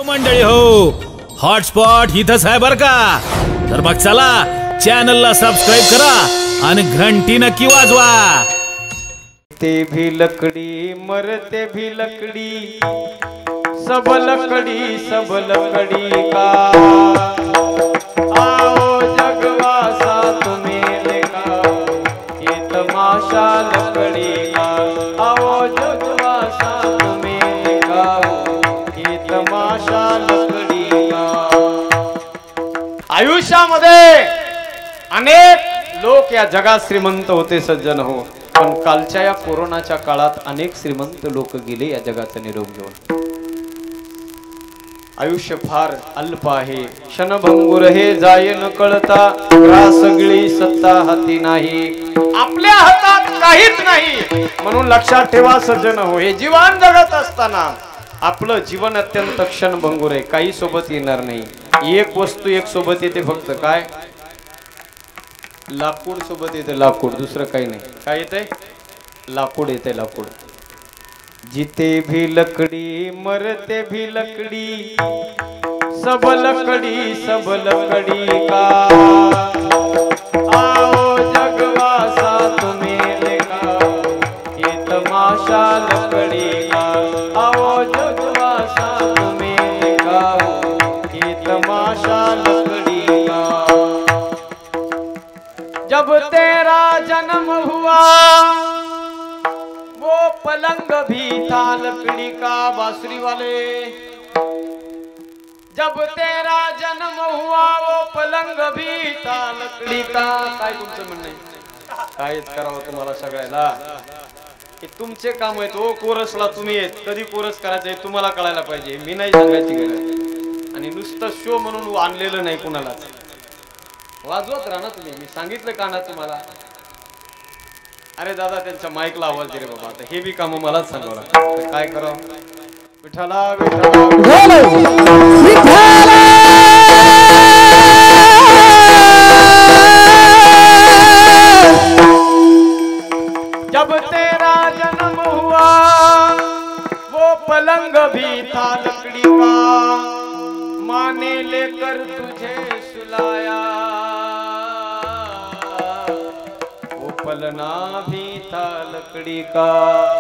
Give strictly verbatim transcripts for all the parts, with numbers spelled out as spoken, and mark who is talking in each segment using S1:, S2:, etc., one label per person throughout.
S1: मंडळी हो, हॉटस्पॉट इथंच आहे बर का. तर मग चला चॅनलला सबस्क्राईब करा आणि घंटी नक्की वाजवा.
S2: ते भी लकड़ी मरते भी लकड़ी, सब लकड़ी सब लकड़ी का. आओ जगवासा तुम्हें देखा, ये तमाशा लकड़ी का. आओ जगवासा तुम्हें देखा, ये तमाशा लकड़ी का. आयुष्यामध्ये अनेक लोक या जगात श्रीमंत होते सज्जन हो, पण कालच्या या कोरोनाच्या काळात अनेक श्रीमंत लोक गेले या जगाचा निरोप घेऊन. आयुष्य फार अल्प आहे, क्षणभंगुर हे जाय न कळता. सगळी सत्ता हाती नाही, आपल्या हातात काहीच नाही. म्हणून लक्षात ठेवा सज्जन हो, हे जीवन जगत असताना आपलं जीवन अत्यंत क्षणभंगुर आहे. काही सोबत येणार नाही. एक वस्तू एक सोबत येते, फक्त काय? लाकूड सोबत येते. लाकूड, दुसरं काही नाही. काय येते? लाकूड येते. लाकूड. जीते भी लकड़ी मरते भी लकड़ी, सब लकड़ी सब लकड़ी का. आओ जगवासा तुम्हें देखा, ये तमाशा लकड़ी का. आओ जगवासा तुम्हें देखा, ये तमाशा लकड़ी का. जब तेरा जन्म हुआ वो पलंग भी था लकड़ी का. बांसुरी वाले. जब तेरा जन्म हुआ वो पलंग भी था लकड़ी का. काय तुमचं म्हणणं आहे? कायच करावं तुम्हाला सगळ्याला. की तुमचे काम आहेत. ओ कोरसला तुम्ही आहेत, कधी कोरस करायचं आहे तुम्हाला कळायला पाहिजे. मी नाही सांगायची गरज. आणि नुसतं शो म्हणून आणलेलं नाही कुणालाच. वाजवत राहा ना तुम्ही. मी सांगितलं का ना तुम्हाला? अरे दादा त्यांच्या माईकला आवाज दे रे बाबा. आता हे बी काम मलाच सांगावं लागतं. काय करावं? विठ्ठला विठ्ठला जब तेरा जन्म हुआ वो पलंग भी था लकड़ी का. माँ ने लेकर तुझे सुलाया, पलना भी था लकड़ी का.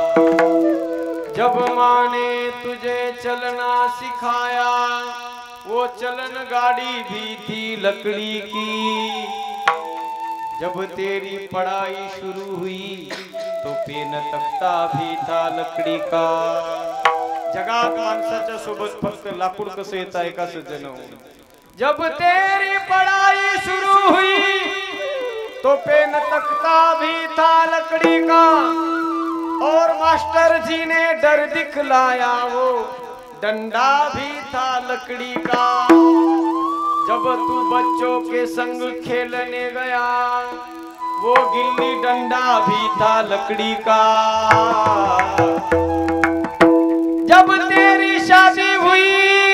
S2: जब माँ ने तुझे चलना सिखाया, वो चलन गाड़ी भी थी लकड़ी की. जब तेरी पढ़ाई शुरू हुई तो पेन तख्ता भी था लकड़ी का. जगात माणसाच्या सोबत फक्त लाकूड कसं येतं एका सज्जन हो. जब तेरी पढ़ाई शुरू हुई तो पेन तख्ता भी था लकड़ी का. और मास्टर जी ने डर दिखलाया, वो डंडा भी था लकड़ी का. जब तू बच्चों के संग खेलने गया, वो गिल्ली डंडा भी था लकड़ी का. जब तेरी शादी हुई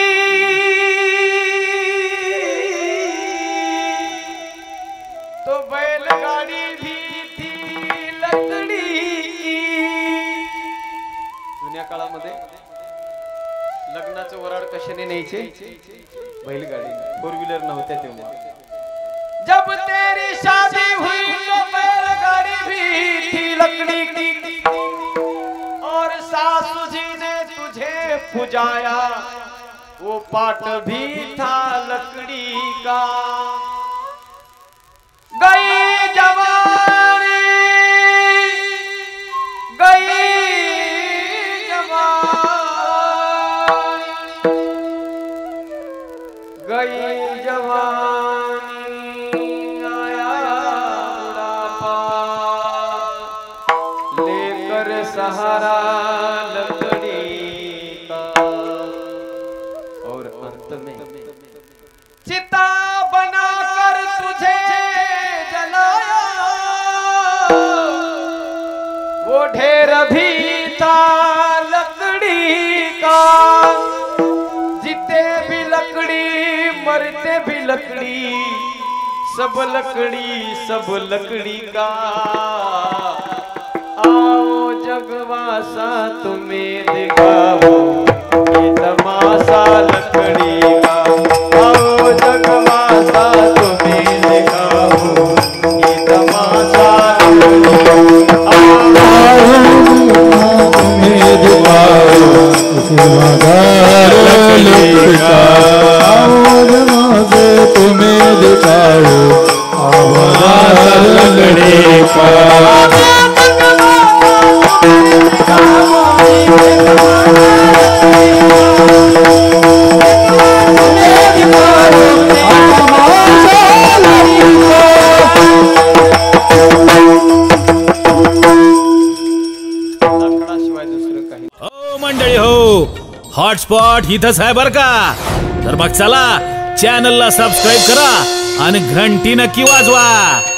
S2: तो बैलगाड़ी भी थी लकड़ी की. जुन्या काळामध्ये लग्नाचं वराड कशाने न्यायचे? बैलगाडी. फोर व्हीलर नव्हत्या तेव्हा. जब तेरी शादी हुई तो बैलगाड़ी भी थी लकड़ी की. और सासू जी ने तुझे पुजाया, वो पाट भी था लकड़ी का. गई जवानी गई जवानी गई जवानी, आया बुढ़ापा लेकर सहारा लकड़ी का. और अंत में चिता बनाकर तुझे जलाया, वो ढेर भी था लकड़ी का. जीते भी लकड़ी मरते भी लकड़ी, सब लकड़ी सब लकड़ी का. आओ जगवासा तुम्हें दिखाओ, ये तमाशा लकड़ी
S3: आवाज माझे तुम्ही दिखाओ आवाज लकड़ी का
S1: मंडळी हो, हॉटस्पॉट इथंच आहे बर का. तर मग चला चॅनलला सबस्क्राईब करा आणि घंटी नक्की वाजवा.